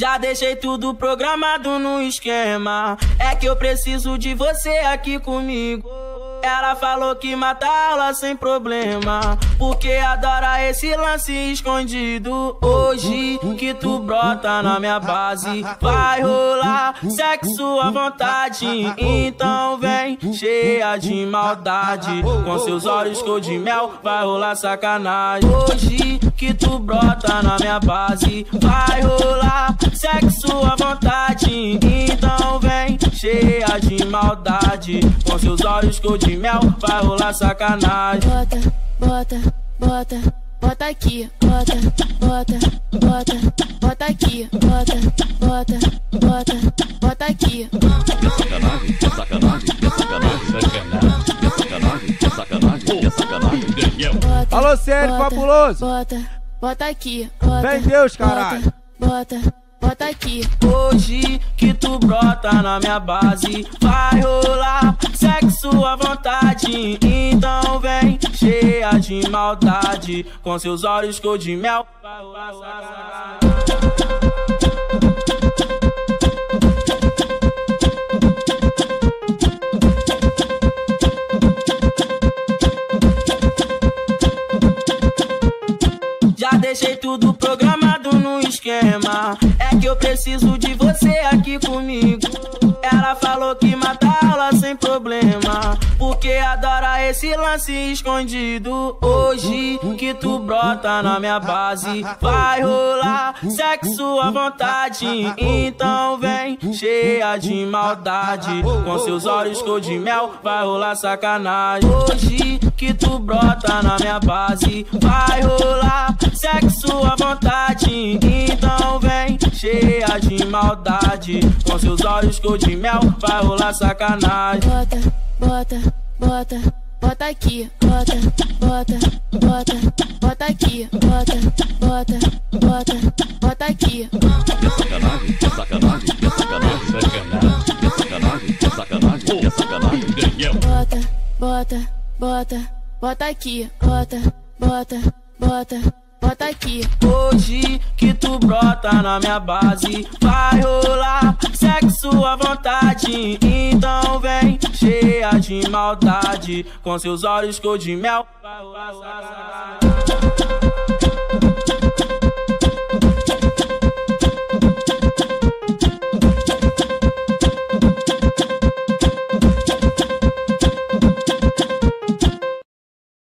Já deixei tudo programado no esquema. É que eu preciso de você aqui comigo. Ela falou que mata aula sem problema, porque adora esse lance escondido. Hoje que tu brota na minha base, vai rolar sexo à vontade. Então vem cheia de maldade, com seus olhos cor de mel, vai rolar sacanagem. Hoje que tu brota na minha base, vai rolar sexo à vontade. Então vem cheia de maldade, com seus olhos cor de mel, vai rolar sacanagem. Bota, bota, bota, bota aqui. Bota, bota, bota, bota aqui. Bota, bota, bota, bota aqui. É sacanagem, é sacanagem, é sacanagem, é sacanagem, é sacanagem, é sacanagem. Bota, Alô, Sério, bota, fabuloso. Bota, bota aqui. Bota, Vem Deus, caralho. Bota, bota aqui. Hoje que tu brota na minha base, vai rolar sexo à vontade. Então vem cheia de maldade, com seus olhos cor de mel, vai rolar sacanagem. Já deixei tudo programado no esquema. É que eu preciso de você aqui comigo. Ela falou que mata aula sem problema, porque adora esse lance escondido. Hoje que tu brota na minha base, vai rolar sexo à vontade. Então vem cheia de maldade, com seus olhos cor de mel, vai rolar sacanagem. Hoje que tu brota na minha base, vai rolar sexo à vontade. Então vem cheia de maldade, com seus olhos cor de mel, vai rolar sacanagem. Bota, bota, bota, bota aqui. Bota, bota, bota, bota aqui. Bota, bota, bota, bota aqui. É sacanagem, é sacanagem, é sacanagem, é sacanagem, é sacanagem, é sacanagem. Bota, bota, bota, bota aqui. Bota, bota, bota, bota aqui. Hoje que tu brota na minha base, vai rolar sexo à vontade. Então vem cheia de maldade, com seus olhos cor de mel, vai rolar sacanagem.